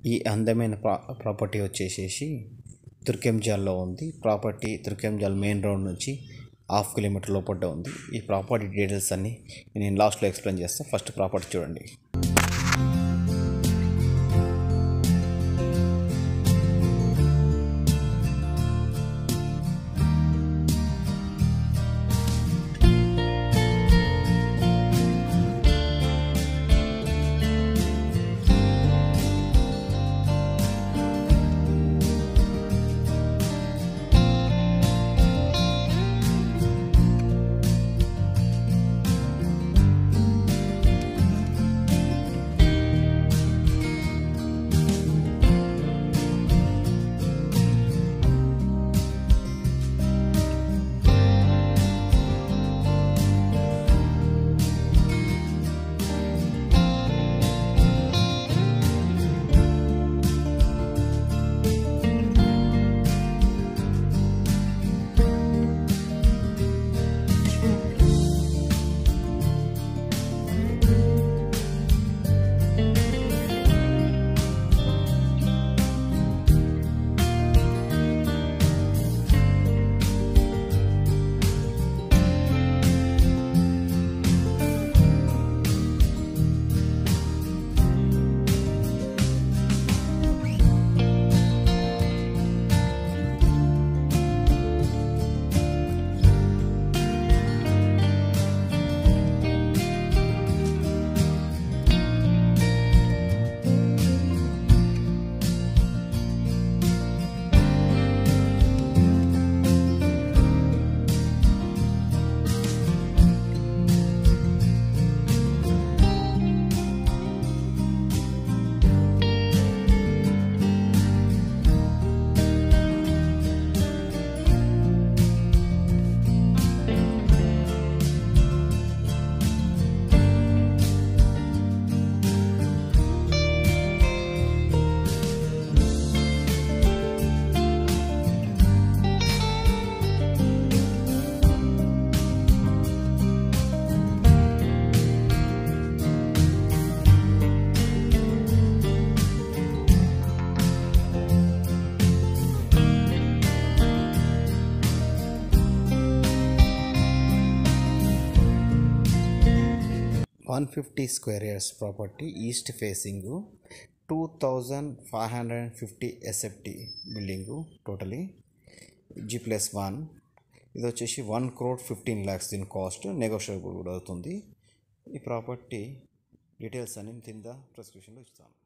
ఈ అందమైన ప్రాపర్టీ వచ్చేసేసి తుర్కెంజాల్లో ఉంది. ప్రాపర్టీ తుర్కెంజాల్ మెయిన్ రోడ్ నుంచి 1/2 కిలోమీటర్ లోపల ఉంది. ఈ ప్రాపర్టీ డీటెయిల్స్ అన్నీ నేను లాస్ట్లో ఎక్స్ప్లెయిన్ చేస్తాను. ఫస్ట్ ప్రాపర్టీ చూడండి. $150 square years property, east facing, 2550 SFT building totally, G+1. ఇది వచ్చేసి 1,15 lakhs దీని కాస్ట్, నెగోషియబుల్ కూడా అవుతుంది. ఈ ప్రాపర్టీ డీటెయిల్స్ అన్ని కింద ప్రిస్క్రిప్షన్లో ఇస్తాను.